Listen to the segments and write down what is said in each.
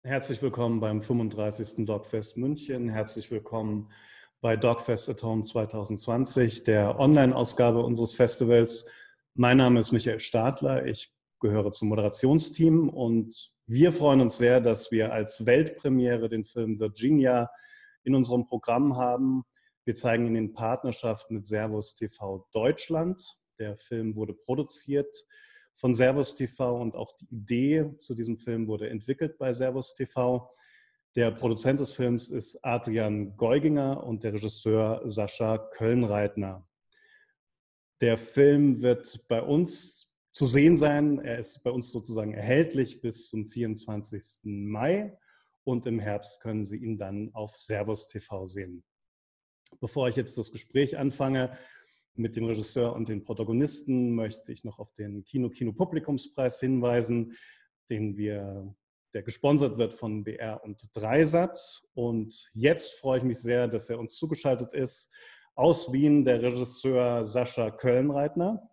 Herzlich willkommen beim 35. DocFest München. Herzlich willkommen bei DocFest at Home 2020, der Online-Ausgabe unseres Festivals. Mein Name ist Michael Stadler. Ich gehöre zum Moderationsteam und wir freuen uns sehr, dass wir als Weltpremiere den Film Virginia in unserem Programm haben. Wir zeigen ihn in Partnerschaft mit Servus TV Deutschland. Der Film wurde produziert von Servus TV und auch die Idee zu diesem Film wurde entwickelt bei Servus TV. Der Produzent des Films ist Adrian Geuginger und der Regisseur Sascha Kölnreitner. Der Film wird bei uns zu sehen sein. Er ist bei uns sozusagen erhältlich bis zum 24. Mai und im Herbst können Sie ihn dann auf Servus TV sehen. Bevor ich jetzt das Gespräch anfange mit dem Regisseur und den Protagonisten, möchte ich noch auf den Kino-Publikumspreis hinweisen, der gesponsert wird von BR und Dreisat. Und jetzt freue ich mich sehr, dass er uns zugeschaltet ist. Aus Wien der Regisseur Sascha Kölnreitner.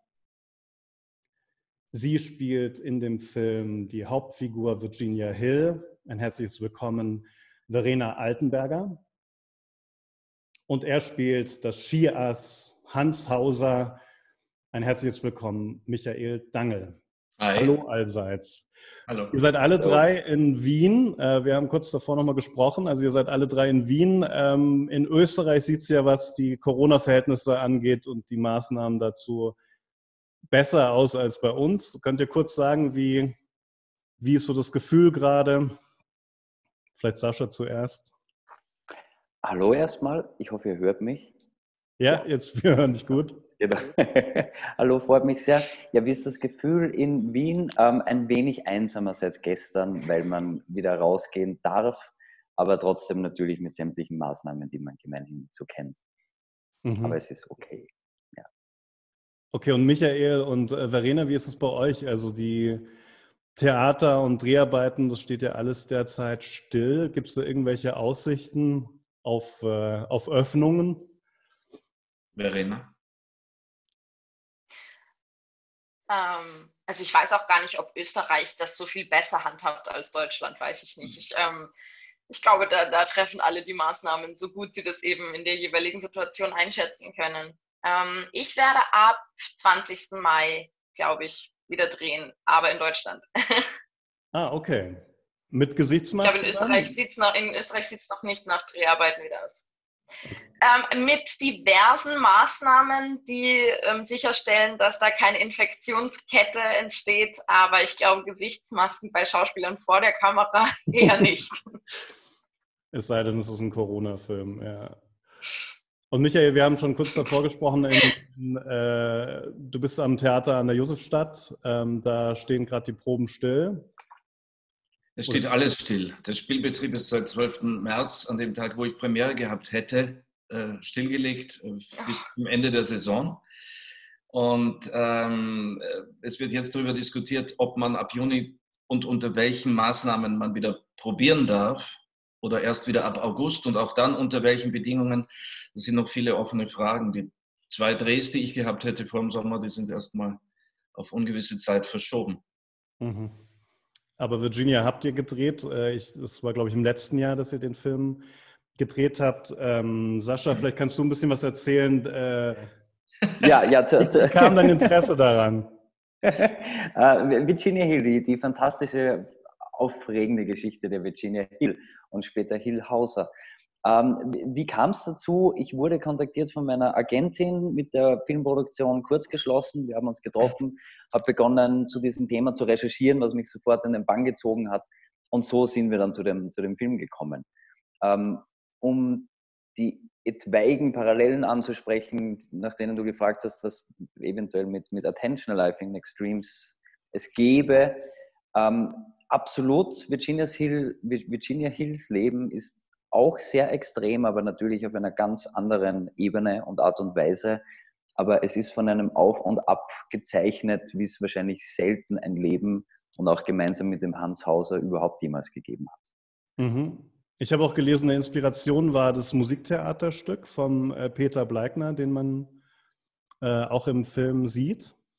Sie spielt in dem Film die Hauptfigur Virginia Hill. Ein herzliches Willkommen, Verena Altenberger. Und er spielt das Skiass Hans Hauser. Ein herzliches Willkommen, Michael Dangl. Hi. Hallo allseits. Hallo. Ihr seid alle drei in Wien. Wir haben kurz davor nochmal gesprochen. Also ihr seid alle drei in Wien. In Österreich sieht es ja, was die Corona-Verhältnisse angeht und die Maßnahmen dazu besser aus als bei uns. Könnt ihr kurz sagen, wie ist so das Gefühl gerade? Vielleicht Sascha zuerst. Hallo erstmal, ich hoffe, ihr hört mich. Ja, jetzt, wir hören dich gut. Hallo, freut mich sehr. Ja, wie ist das Gefühl in Wien? Ein wenig einsamer seit gestern, weil man wieder rausgehen darf, aber trotzdem natürlich mit sämtlichen Maßnahmen, die man gemeinhin so kennt. Aber es ist okay. Ja. Okay, und Michael und Verena, wie ist es bei euch? Also die Theater und Dreharbeiten, das steht ja alles derzeit still. Gibt es da irgendwelche Aussichten auf Öffnungen? Verena? Also ich weiß auch gar nicht, ob Österreich das so viel besser handhabt als Deutschland, weiß ich nicht. Ich glaube, da treffen alle die Maßnahmen, so gut sie das eben in der jeweiligen Situation einschätzen können. Ich werde ab 20. Mai, glaube ich, wieder drehen, aber in Deutschland. Ah, okay. Mit Gesichtsmasken? Ich glaube, in Österreich sieht es noch nicht nach Dreharbeiten wieder aus. Mit diversen Maßnahmen, die sicherstellen, dass da keine Infektionskette entsteht. Aber ich glaube, Gesichtsmasken bei Schauspielern vor der Kamera eher nicht. Es sei denn, es ist ein Corona-Film, ja. Und Michael, wir haben schon kurz davor gesprochen, du bist am Theater an der Josefstadt, da stehen gerade die Proben still. Es steht alles still. Der Spielbetrieb ist seit 12. März, an dem Tag, wo ich Premiere gehabt hätte, stillgelegt bis zum Ende der Saison. Und es wird jetzt darüber diskutiert, ob man ab Juni und unter welchen Maßnahmen man wieder probieren darf oder erst wieder ab August und auch dann unter welchen Bedingungen. Das sind noch viele offene Fragen. Die 2 Drehs, die ich gehabt hätte vor dem Sommer, die sind erstmal auf ungewisse Zeit verschoben. Mhm. Aber Virginia habt ihr gedreht. Das war, glaube ich, im letzten Jahr, dass ihr den Film gedreht habt. Sascha, vielleicht kannst du ein bisschen was erzählen. Wie kam dein Interesse daran? Virginia Hill, die fantastische, aufregende Geschichte der Virginia Hill und später Hill Hauser. Wie kam es dazu? Ich wurde kontaktiert von meiner Agentin, mit der Filmproduktion kurz geschlossen. Wir haben uns getroffen, habe begonnen, zu diesem Thema zu recherchieren, was mich sofort in den Bann gezogen hat. Und so sind wir dann zu dem Film gekommen. Um die etwaigen Parallelen anzusprechen, nach denen du gefragt hast, was eventuell mit Attention Alive in Extremes es gäbe. Absolut, Virginia Hills Leben ist auch sehr extrem, aber natürlich auf einer ganz anderen Ebene und Art und Weise. Aber es ist von einem Auf und Ab gezeichnet, wie es wahrscheinlich selten ein Leben und auch gemeinsam mit dem Hans Hauser überhaupt jemals gegeben hat. Mhm. Ich habe auch gelesen, eine Inspiration war das Musiktheaterstück von Peter Bleikner, den man auch im Film sieht.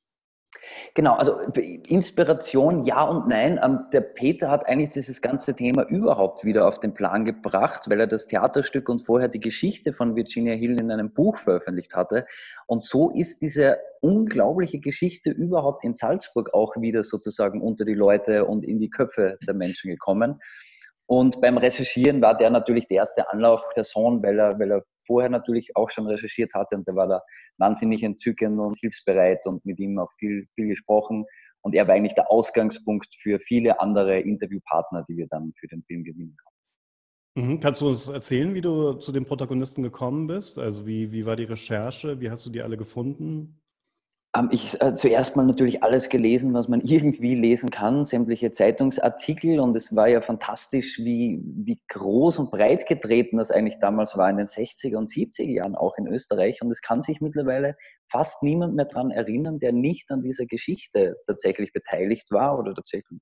Genau, also Inspiration ja und nein. Der Peter hat eigentlich dieses ganze Thema überhaupt wieder auf den Plan gebracht, weil er das Theaterstück und vorher die Geschichte von Virginia Hill in einem Buch veröffentlicht hatte. Und so ist diese unglaubliche Geschichte überhaupt in Salzburg auch wieder sozusagen unter die Leute und in die Köpfe der Menschen gekommen. Und beim Recherchieren war der natürlich die erste Anlaufperson, weil er vorher natürlich auch schon recherchiert hatte, und der war da wahnsinnig entzückend und hilfsbereit und mit ihm auch viel gesprochen. Und er war eigentlich der Ausgangspunkt für viele andere Interviewpartner, die wir dann für den Film gewinnen konnten. Kannst du uns erzählen, wie du zu den Protagonisten gekommen bist? Also wie war die Recherche? Wie hast du die alle gefunden? Ich zuerst mal natürlich alles gelesen, was man irgendwie lesen kann, sämtliche Zeitungsartikel, und es war ja fantastisch, wie groß und breit getreten das eigentlich damals war in den 60er und 70er Jahren auch in Österreich, und es kann sich mittlerweile fast niemand mehr daran erinnern, der nicht an dieser Geschichte tatsächlich beteiligt war oder tatsächlich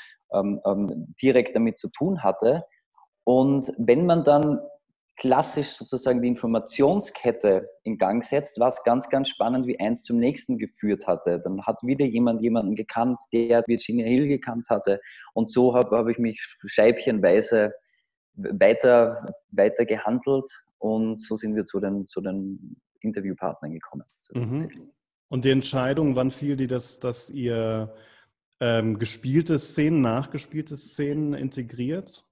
direkt damit zu tun hatte. Und wenn man dann klassisch sozusagen die Informationskette in Gang setzt, war es ganz, ganz spannend, wie eins zum nächsten geführt hatte. Dann hat wieder jemanden gekannt, der Virginia Hill gekannt hatte. Und so habe ich mich scheibchenweise weiter gehandelt, und so sind wir zu den Interviewpartnern gekommen. Mhm. Und die Entscheidung, wann fiel dir das, dass ihr gespielte Szenen, nachgespielte Szenen integriert?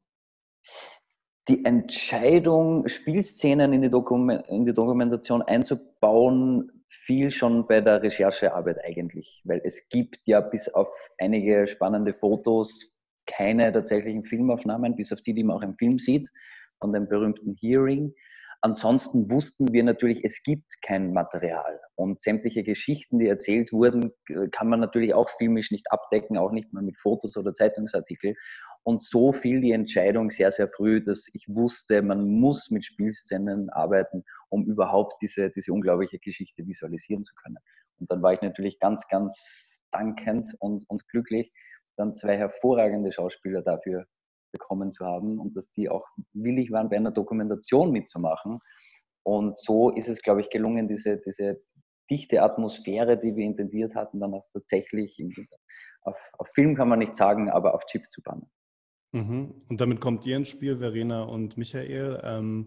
Die Entscheidung, Spielszenen in die Dokumentation einzubauen, fiel schon bei der Recherchearbeit eigentlich, weil es gibt ja bis auf einige spannende Fotos keine tatsächlichen Filmaufnahmen, bis auf die man auch im Film sieht, von dem berühmten Hearing. Ansonsten wussten wir natürlich, es gibt kein Material, und sämtliche Geschichten, die erzählt wurden, kann man natürlich auch filmisch nicht abdecken, auch nicht mal mit Fotos oder Zeitungsartikeln. Und so fiel die Entscheidung sehr, sehr früh, dass ich wusste, man muss mit Spielszenen arbeiten, um überhaupt diese unglaubliche Geschichte visualisieren zu können. Und dann war ich natürlich ganz, ganz dankend und glücklich, dann zwei hervorragende Schauspieler dafür bekommen zu haben und dass die auch willig waren, bei einer Dokumentation mitzumachen. Und so ist es, glaube ich, gelungen, diese dichte Atmosphäre, die wir intendiert hatten, dann auch tatsächlich auf Film kann man nicht sagen, aber auf Chip zu bannen. Mhm. Und damit kommt ihr ins Spiel, Verena und Michael.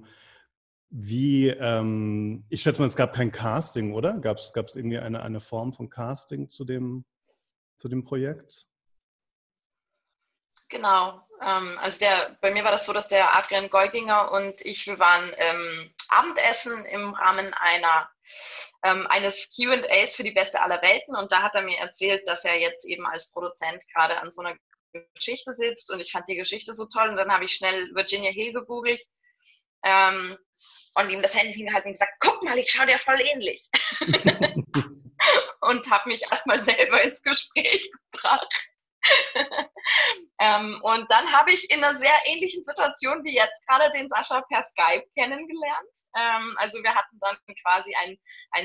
Ich schätze mal, es gab kein Casting, oder? Gab es irgendwie eine Form von Casting zu dem Projekt? Genau. Also bei mir war das so, dass der Adrian Geuginger und ich, wir waren Abendessen im Rahmen eines Q&As für die Beste aller Welten, und da hat er mir erzählt, dass er jetzt eben als Produzent gerade an so einer Geschichte sitzt, und ich fand die Geschichte so toll, und dann habe ich schnell Virginia Hill gegoogelt und ihm das Handy hingehalten und gesagt, guck mal, ich schaue dir voll ähnlich. Und habe mich erstmal selber ins Gespräch gebracht. Und dann habe ich in einer sehr ähnlichen Situation wie jetzt gerade den Sascha per Skype kennengelernt. Also wir hatten dann quasi ein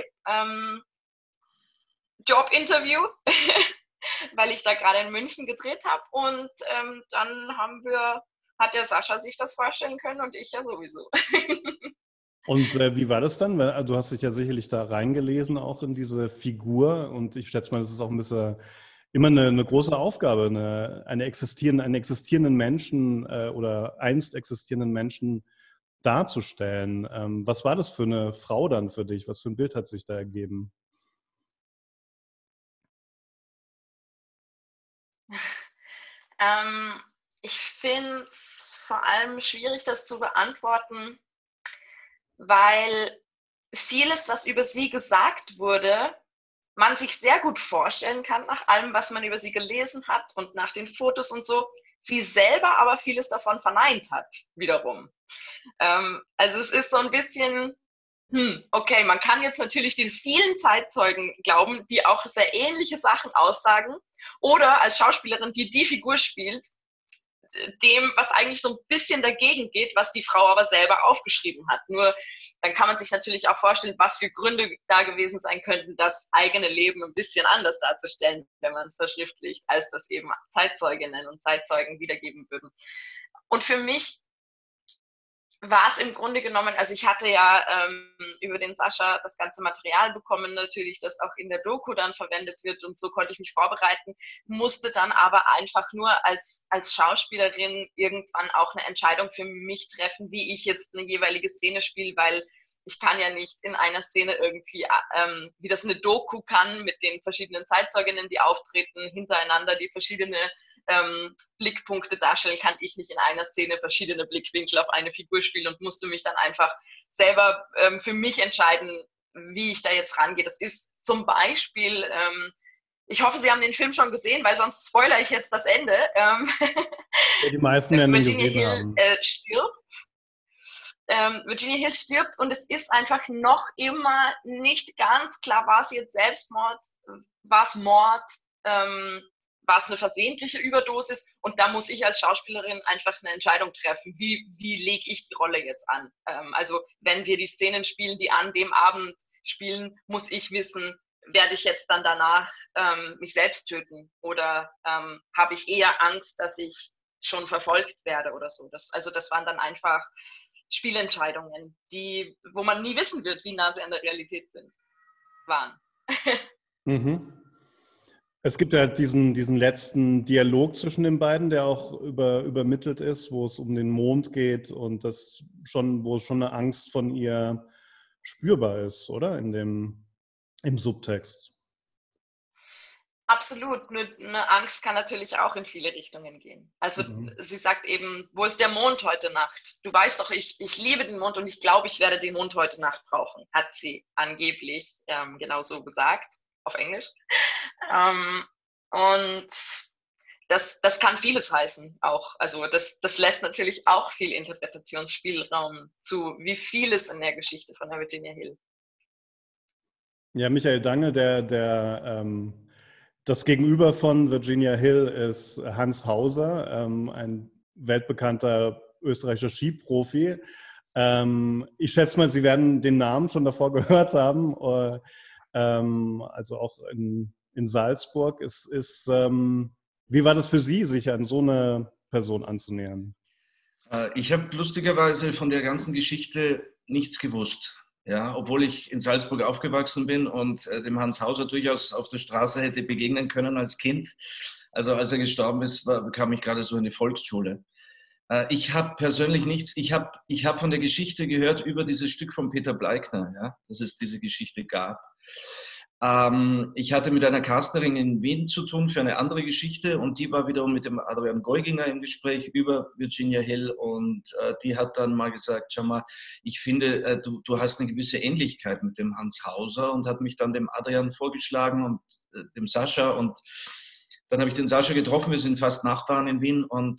Skype-Job-Interview, weil ich da gerade in München gedreht habe. Und dann hat der Sascha sich das vorstellen können und ich ja sowieso. Und wie war das dann? Weil, du hast dich ja sicherlich da reingelesen, auch in diese Figur. Und ich schätze mal, das ist auch ein bisschen immer eine große Aufgabe, einen existierenden Menschen oder einst existierenden Menschen darzustellen. Was war das für eine Frau dann für dich? Was für ein Bild hat sich da ergeben? Ich finde es vor allem schwierig, das zu beantworten, weil vieles, was über sie gesagt wurde, man sich sehr gut vorstellen kann, nach allem, was man über sie gelesen hat und nach den Fotos und so, sie selber aber vieles davon verneint hat, wiederum. Also es ist so ein bisschen, okay, man kann jetzt natürlich den vielen Zeitzeugen glauben, die auch sehr ähnliche Sachen aussagen, oder als Schauspielerin, die Figur spielt, dem, was eigentlich so ein bisschen dagegen geht, was die Frau aber selber aufgeschrieben hat. Nur dann kann man sich natürlich auch vorstellen, was für Gründe da gewesen sein könnten, das eigene Leben ein bisschen anders darzustellen, wenn man es verschriftlicht, als das eben Zeitzeuginnen und Zeitzeugen wiedergeben würden. Und für mich war es im Grunde genommen, also ich hatte ja über den Sascha das ganze Material bekommen, natürlich, das auch in der Doku dann verwendet wird, und so konnte ich mich vorbereiten, musste dann aber einfach nur als Schauspielerin irgendwann auch eine Entscheidung für mich treffen, wie ich jetzt eine jeweilige Szene spiele, weil ich kann ja nicht in einer Szene irgendwie, wie das eine Doku kann, mit den verschiedenen Zeitzeuginnen, die auftreten, hintereinander die verschiedene Blickpunkte darstellen, kann ich nicht in einer Szene verschiedene Blickwinkel auf eine Figur spielen und musste mich dann einfach selber für mich entscheiden, wie ich da jetzt rangehe. Das ist zum Beispiel, ich hoffe, Sie haben den Film schon gesehen, weil sonst spoilere ich jetzt das Ende. Ja, die meisten werden ihn Virginia gesehen Hill haben. Stirbt. Virginia Hill stirbt, und es ist einfach noch immer nicht ganz klar, war es jetzt Selbstmord, war es Mord, war es eine versehentliche Überdosis, und da muss ich als Schauspielerin einfach eine Entscheidung treffen, wie lege ich die Rolle jetzt an. Also wenn wir die Szenen spielen, die an dem Abend spielen, muss ich wissen, werde ich jetzt dann danach mich selbst töten, oder habe ich eher Angst, dass ich schon verfolgt werde oder so. Das waren dann einfach Spielentscheidungen, wo man nie wissen wird, wie nah sie an der Realität waren. Mhm. Es gibt ja diesen letzten Dialog zwischen den beiden, der auch übermittelt ist, wo es um den Mond geht und wo schon eine Angst von ihr spürbar ist, oder? Im Subtext. Absolut. Nur eine Angst kann natürlich auch in viele Richtungen gehen. Also sie sagt eben, wo ist der Mond heute Nacht? Du weißt doch, ich liebe den Mond und ich glaube, ich werde den Mond heute Nacht brauchen, hat sie angeblich genau so gesagt, auf Englisch. Und das kann vieles heißen auch. Also das lässt natürlich auch viel Interpretationsspielraum zu, wie vieles in der Geschichte von der Virginia Hill. Ja, Michael Dange, das Gegenüber von Virginia Hill ist Hans Hauser, ein weltbekannter österreichischer Skiprofi. Ich schätze mal, Sie werden den Namen schon davor gehört haben, also auch in Salzburg. Wie war das für Sie, sich an so eine Person anzunähern? Ich habe lustigerweise von der ganzen Geschichte nichts gewusst. Ja, obwohl ich in Salzburg aufgewachsen bin und dem Hans Hauser durchaus auf der Straße hätte begegnen können als Kind. Also als er gestorben ist, kam ich gerade so in die Volksschule. Ich habe persönlich nichts, ich hab von der Geschichte gehört über dieses Stück von Peter Bleikner, ja, dass es diese Geschichte gab. Ich hatte mit einer Casterin in Wien zu tun für eine andere Geschichte, und die war wiederum mit dem Adrian Geuginger im Gespräch über Virginia Hill, und die hat dann mal gesagt, schau mal, ich finde, du hast eine gewisse Ähnlichkeit mit dem Hans Hauser, und hat mich dann dem Adrian vorgeschlagen und dem Sascha, und dann habe ich den Sascha getroffen, wir sind fast Nachbarn in Wien, und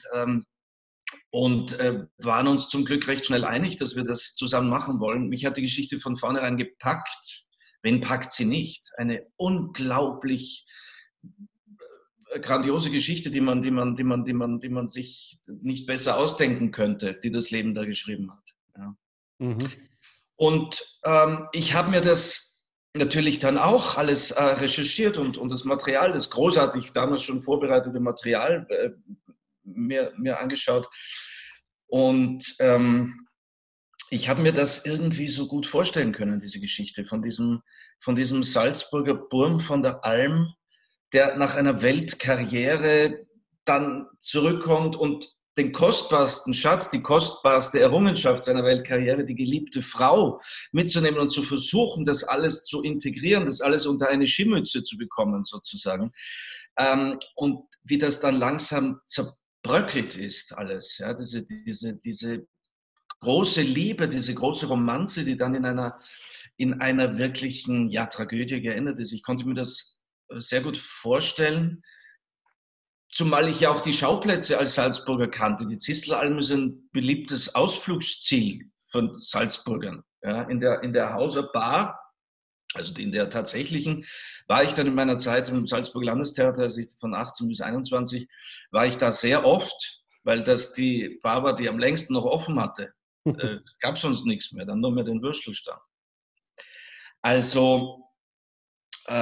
waren uns zum Glück recht schnell einig, dass wir das zusammen machen wollen. Mich hat die Geschichte von vornherein gepackt. Wen packt sie nicht? Eine unglaublich grandiose Geschichte, die man sich nicht besser ausdenken könnte, die das Leben da geschrieben hat. Ja. Mhm. Und ich habe mir das natürlich dann auch alles recherchiert und das Material, das großartig damals schon vorbereitete Material mir angeschaut. Und ich habe mir das irgendwie so gut vorstellen können, diese Geschichte von diesem Salzburger Burm von der Alm, der nach einer Weltkarriere dann zurückkommt und den kostbarsten Schatz, die kostbarste Errungenschaft seiner Weltkarriere, die geliebte Frau, mitzunehmen und zu versuchen, das alles zu integrieren, das alles unter eine Skimütze zu bekommen, sozusagen. Und wie das dann langsam zerbröckelt ist, alles. Ja, diese große Liebe, diese große Romanze, die dann in einer wirklichen Tragödie geendet ist. Ich konnte mir das sehr gut vorstellen, zumal ich ja auch die Schauplätze als Salzburger kannte. Die Zistelalm ist ein beliebtes Ausflugsziel von Salzburgern. Ja, in der Hauser Bar, also in der tatsächlichen, war ich dann in meiner Zeit im Salzburger Landestheater, also von 18 bis 21, war ich da sehr oft, weil das die Bar war, die am längsten noch offen hatte. Gab sonst nichts mehr, dann nur mehr den Würstelstand. Also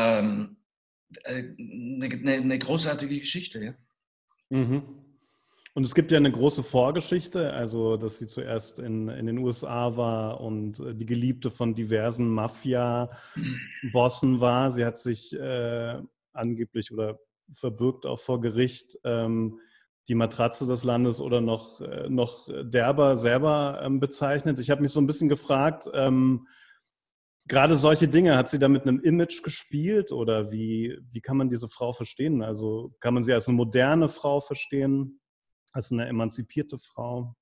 eine großartige Geschichte, ja. Mhm. Und es gibt ja eine große Vorgeschichte, also dass sie zuerst in den USA war und die Geliebte von diversen Mafia-Bossen war. Sie hat sich angeblich oder verbürgt auch vor Gericht die Matratze des Landes oder noch derber selber bezeichnet. Ich habe mich so ein bisschen gefragt, gerade solche Dinge, hat sie da mit einem Image gespielt oder wie kann man diese Frau verstehen? Also kann man sie als eine moderne Frau verstehen? Als eine emanzipierte Frau?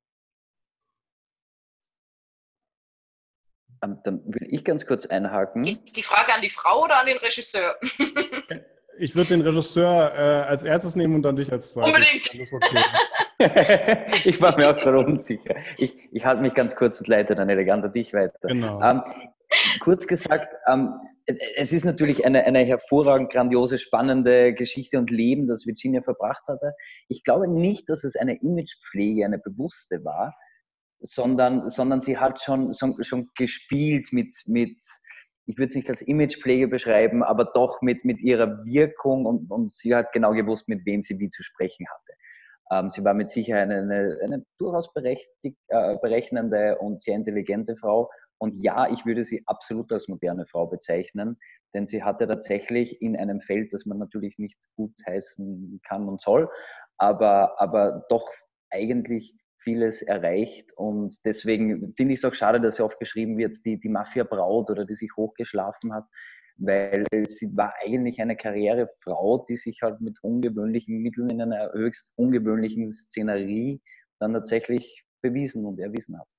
Dann will ich ganz kurz einhaken. Geht die Frage an die Frau oder an den Regisseur? Ich würde den Regisseur als erstes nehmen und dann dich als zweites. Unbedingt. Okay. Ich war mir auch gerade unsicher. Ich halte mich ganz kurz und leite dann elegant an dich weiter. Genau. Kurz gesagt, es ist natürlich eine hervorragend grandiose, spannende Geschichte und Leben, das Virginia verbracht hatte. Ich glaube nicht, dass es eine Imagepflege, eine bewusste war, sondern sie hat schon gespielt mit ich würde es nicht als Imagepflege beschreiben, aber doch mit ihrer Wirkung und sie hat genau gewusst, mit wem sie wie zu sprechen hatte. Sie war mit Sicherheit eine durchaus berechnende und sehr intelligente Frau. Und ja, ich würde sie absolut als moderne Frau bezeichnen, denn sie hatte tatsächlich in einem Feld, das man natürlich nicht gut heißen kann und soll, aber doch eigentlich vieles erreicht. Und deswegen finde ich es auch schade, dass sie oft beschrieben wird, die Mafia-Braut oder die sich hochgeschlafen hat, weil sie war eigentlich eine Karrierefrau, die sich halt mit ungewöhnlichen Mitteln in einer höchst ungewöhnlichen Szenerie dann tatsächlich bewiesen und erwiesen hat.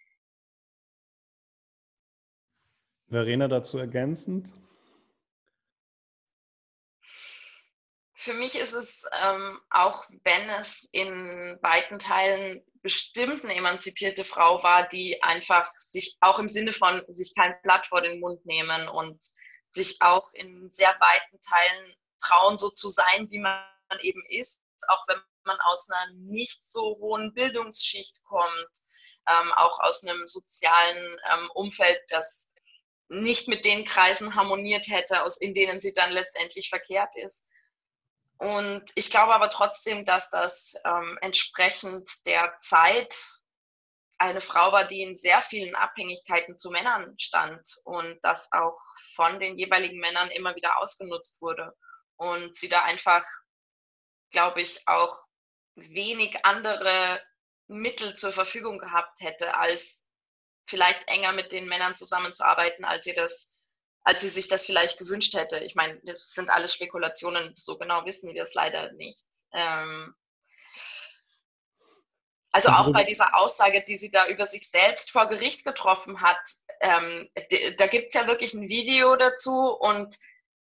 Verena, dazu ergänzend? Für mich ist es, auch wenn es in weiten Teilen bestimmt eine emanzipierte Frau war, die einfach sich auch im Sinne von sich kein Blatt vor den Mund nehmen und sich auch in sehr weiten Teilen trauen, so zu sein, wie man eben ist, auch wenn man aus einer nicht so hohen Bildungsschicht kommt, auch aus einem sozialen Umfeld, das nicht mit den Kreisen harmoniert hätte, in denen sie dann letztendlich verkehrt ist. Und ich glaube aber trotzdem, dass das entsprechend der Zeit eine Frau war, die in sehr vielen Abhängigkeiten zu Männern stand und das auch von den jeweiligen Männern immer wieder ausgenutzt wurde. Und sie da einfach, glaube ich, auch wenig andere Mittel zur Verfügung gehabt hätte, als vielleicht enger mit den Männern zusammenzuarbeiten, als sie sich das vielleicht gewünscht hätte. Ich meine, das sind alles Spekulationen, so genau wissen wir es leider nicht. Also auch bei dieser Aussage, die sie da über sich selbst vor Gericht getroffen hat, da gibt es ja wirklich ein Video dazu und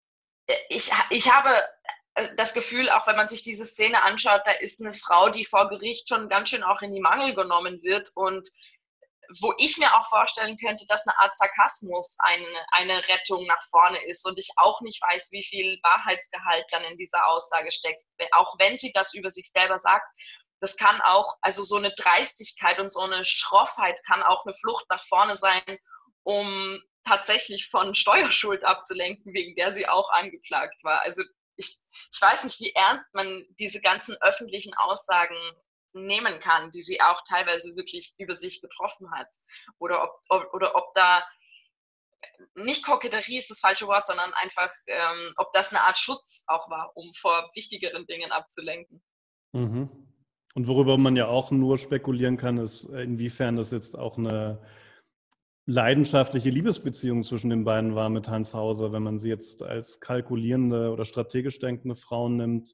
ich habe das Gefühl, auch wenn man sich diese Szene anschaut, da ist eine Frau, die vor Gericht schon ganz schön auch in die Mangel genommen wird und wo ich mir auch vorstellen könnte, dass eine Art Sarkasmus eine Rettung nach vorne ist und ich auch nicht weiß, wie viel Wahrheitsgehalt dann in dieser Aussage steckt. Auch wenn sie das über sich selber sagt, das kann auch, also so eine Dreistigkeit und so eine Schroffheit kann auch eine Flucht nach vorne sein, um tatsächlich von Steuerschuld abzulenken, wegen der sie auch angeklagt war. Also ich weiß nicht, wie ernst man diese ganzen öffentlichen Aussagen nehmen kann, die sie auch teilweise wirklich über sich getroffen hat. Oder ob da nicht Koketterie ist das falsche Wort, sondern einfach, ob das eine Art Schutz auch war, um vor wichtigeren Dingen abzulenken. Mhm. Und worüber man ja auch nur spekulieren kann, ist, inwiefern das jetzt auch eine leidenschaftliche Liebesbeziehung zwischen den beiden war mit Hans Hauser, wenn man sie jetzt als kalkulierende oder strategisch denkende Frau nimmt.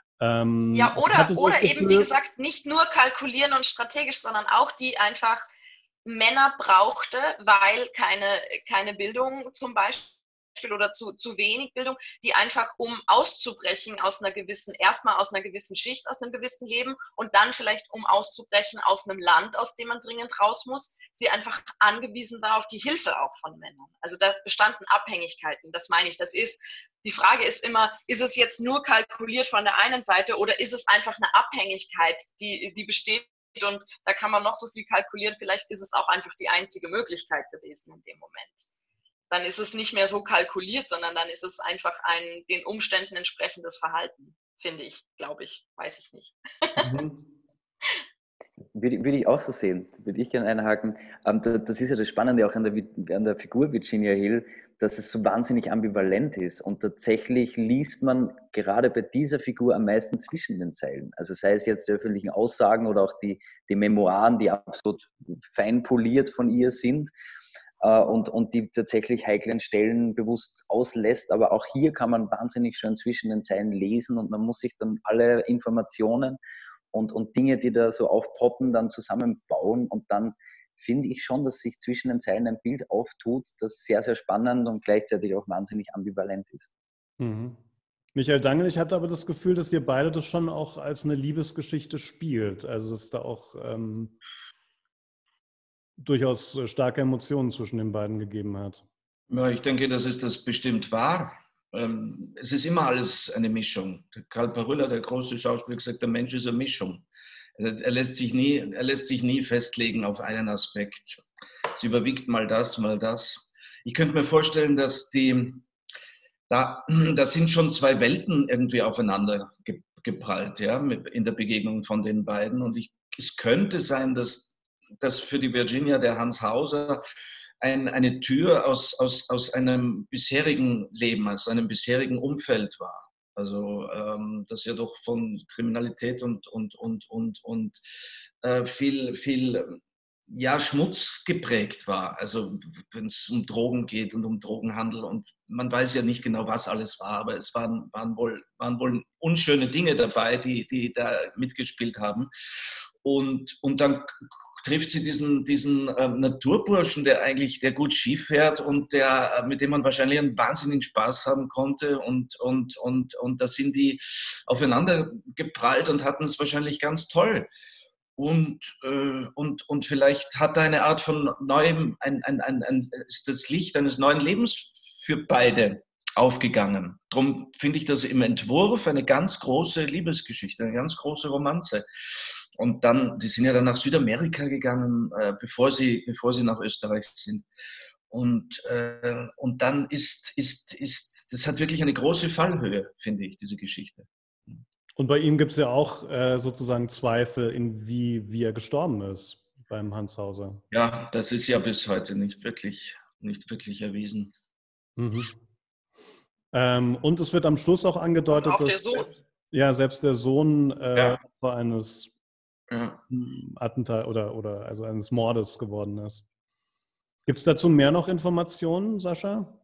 Ja, oder eben, wie gesagt, nicht nur kalkulieren und strategisch, sondern auch die einfach Männer brauchte, weil keine Bildung zum Beispiel oder zu wenig Bildung, die einfach, um auszubrechen erstmal aus einer gewissen Schicht, aus einem gewissen Leben und dann vielleicht, um auszubrechen aus einem Land, aus dem man dringend raus muss, sie einfach angewiesen war auf die Hilfe auch von Männern. Also da bestanden Abhängigkeiten, das meine ich. Die Frage ist immer, ist es jetzt nur kalkuliert von der einen Seite oder ist es einfach eine Abhängigkeit, die besteht und da kann man noch so viel kalkulieren, vielleicht ist es auch einfach die einzige Möglichkeit gewesen in dem Moment. Dann ist es nicht mehr so kalkuliert, sondern dann ist es einfach ein den Umständen entsprechendes Verhalten, finde ich, glaube ich, weiß ich nicht. Würde ich auch so sehen, würde ich gerne einhaken. Das ist ja das Spannende auch an der Figur Virginia Hill, dass es so wahnsinnig ambivalent ist. Und tatsächlich liest man gerade bei dieser Figur am meisten zwischen den Zeilen. Also sei es jetzt die öffentlichen Aussagen oder auch die Memoiren, die absolut fein poliert von ihr sind und die tatsächlich heiklen Stellen bewusst auslässt. Aber auch hier kann man wahnsinnig schön zwischen den Zeilen lesen und man muss sich dann alle Informationen und Dinge, die da so aufpoppen, dann zusammenbauen. Und dann finde ich schon, dass sich zwischen den Zeilen ein Bild auftut, das sehr, sehr spannend und gleichzeitig auch wahnsinnig ambivalent ist. Mhm. Michael Dangl, ich hatte aber das Gefühl, dass ihr beide das schon auch als eine Liebesgeschichte spielt. Also dass da auch durchaus starke Emotionen zwischen den beiden gegeben hat. Ja, ich denke, dass es das bestimmt war. Es ist immer alles eine Mischung. Karl Parülla, der große Schauspieler, gesagt, der Mensch ist eine Mischung. Er lässt sich nie festlegen auf einen Aspekt. Es überwiegt mal das, mal das. Ich könnte mir vorstellen, dass da sind schon zwei Welten irgendwie aufeinander geprallt, ja, in der Begegnung von den beiden. Und es könnte sein, dass für die Virginia der Hans Hauser eine Tür aus einem bisherigen Leben, aus einem bisherigen Umfeld war. Also das ja doch von Kriminalität und viel ja, Schmutz geprägt war. Also wenn es um Drogen geht und um Drogenhandel und man weiß ja nicht genau, was alles war, aber es waren wohl unschöne Dinge dabei, die da mitgespielt haben. Und dann trifft sie diesen Naturburschen, der gut Ski fährt und mit dem man wahrscheinlich einen wahnsinnigen Spaß haben konnte. Und da sind die aufeinander geprallt und hatten es wahrscheinlich ganz toll. Und vielleicht hat da eine Art von neuem, ist das Licht eines neuen Lebens für beide aufgegangen. Darum finde ich das im Entwurf eine ganz große Liebesgeschichte, eine ganz große Romanze. Und dann, die sind ja dann nach Südamerika gegangen, bevor sie nach Österreich sind. Und dann das hat wirklich eine große Fallhöhe, finde ich, diese Geschichte. Und bei ihm gibt es ja auch sozusagen Zweifel, wie er gestorben ist beim Hans Hauser. Ja, das ist ja bis heute nicht wirklich erwiesen. Mhm. Und es wird am Schluss auch angedeutet, auch dass selbst der Sohn Opfer eines Attentat oder also eines Mordes geworden ist. Gibt es dazu mehr noch Informationen, Sascha?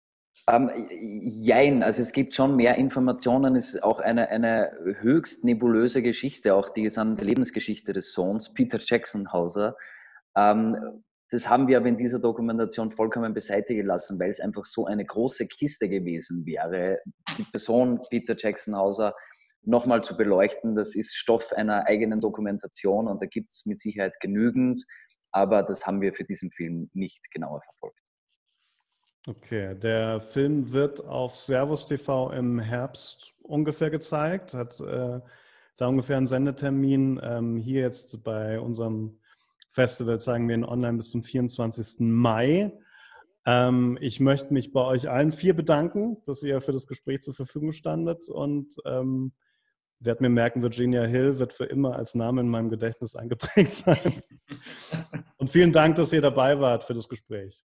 Jein, also es gibt schon mehr Informationen, es ist auch eine höchst nebulöse Geschichte, auch die gesamte Lebensgeschichte des Sohns, Peter Jackson Hauser. Das haben wir aber in dieser Dokumentation vollkommen beiseite gelassen, weil es einfach so eine große Kiste gewesen wäre, die Person Peter Jackson Hauser nochmal zu beleuchten. Das ist Stoff einer eigenen Dokumentation und da gibt es mit Sicherheit genügend, aber das haben wir für diesen Film nicht genauer verfolgt. Okay, der Film wird auf Servus TV im Herbst ungefähr gezeigt, hat da ungefähr einen Sendetermin. Hier jetzt bei unserem Festival zeigen wir ihn online bis zum 24. Mai. Ich möchte mich bei euch allen 4 bedanken, dass ihr für das Gespräch zur Verfügung standet und werde mir merken, Virginia Hill wird für immer als Name in meinem Gedächtnis eingeprägt sein. Und vielen Dank, dass ihr dabei wart für das Gespräch.